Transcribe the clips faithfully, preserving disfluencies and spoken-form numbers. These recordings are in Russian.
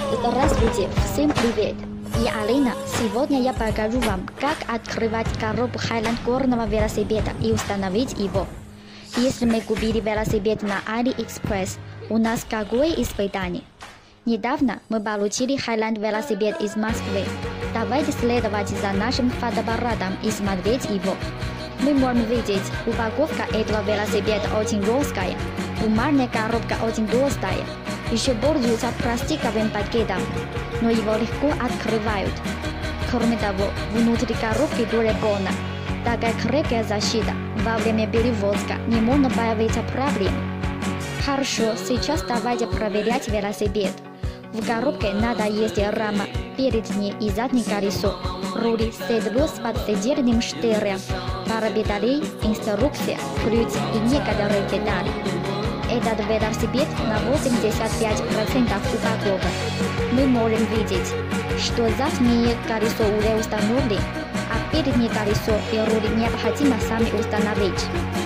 Здравствуйте, всем привет! Я Алина. Сегодня я покажу вам, как открывать коробку Highland горного велосипеда и установить его. Если мы купили велосипед на AliExpress, у нас какое испытание? Недавно мы получили Highland велосипед из Москвы. Давайте следовать за нашим фотоаппаратом и смотреть его. Мы можем видеть, упаковка этого велосипеда очень жесткая, бумажная коробка очень толстая. Еще пользуются пластиковым пакетом, но его легко открывают. Кроме того, внутри коробки дурегона. Такая крепкая защита, во время перевозки не можно появиться проблем. Хорошо, сейчас давайте проверять велосипед. В коробке надо есть рама, переднее и заднее колесо, рули, седло с подседельным штырем, пара педалей, инструкция, ключ и некоторые детали. Этот велосипед на восемьдесят пять процентов упакован. Мы можем видеть, что заднее колесо уже установлено, а переднее колесо и рули необходимо сами установить.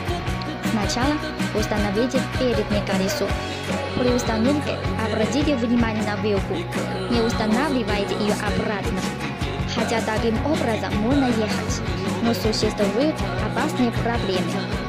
Сначала установите переднее колесо. При установке обратите внимание на вилку. Не устанавливайте ее обратно. Хотя таким образом можно ехать, но существуют опасные проблемы.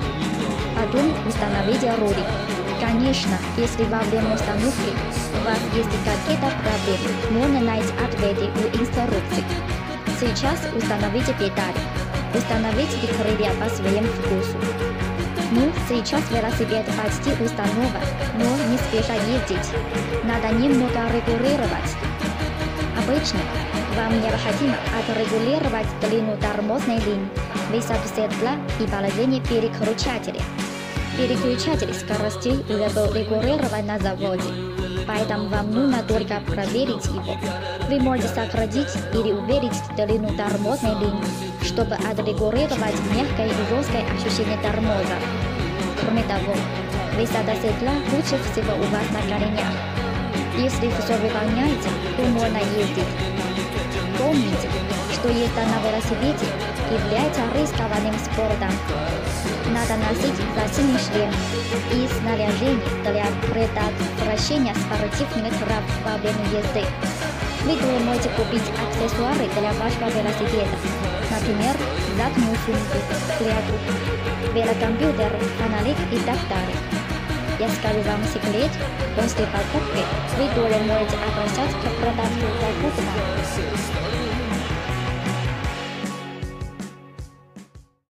Потом установите рули. Конечно, если во время установки у вас есть какие-то проблемы, можно найти ответы у инструкции. Сейчас установите педали. Установите крылья по своему вкусу. Ну, сейчас велосипед почти установлен, но не спеша ездить. Надо немного регулировать. Обычно вам необходимо отрегулировать длину тормозной линии, высоту седла и положение переключателя. Переключатель скоростей уже был регулирован на заводе, поэтому вам нужно только проверить его. Вы можете сократить или увеличить длину тормозной линии, чтобы отрегулировать мягкое и жесткое ощущение тормоза. Кроме того, высота седла лучше всего у вас на коленях. Если все выполняется, то можно ездить. Помните, что езда на велосипеде является рискованным спортом. Надо носить защитный шлем и снаряжение для предотвращения спортивных травм во время езды. Вы тоже можете купить аксессуары для вашего велосипеда, например, заднюю сумку, флягу, велокомпьютер, фонарик и так далее. Я скажу вам секрет, после покупки вы тоже можете обращаться к продавцу покупок.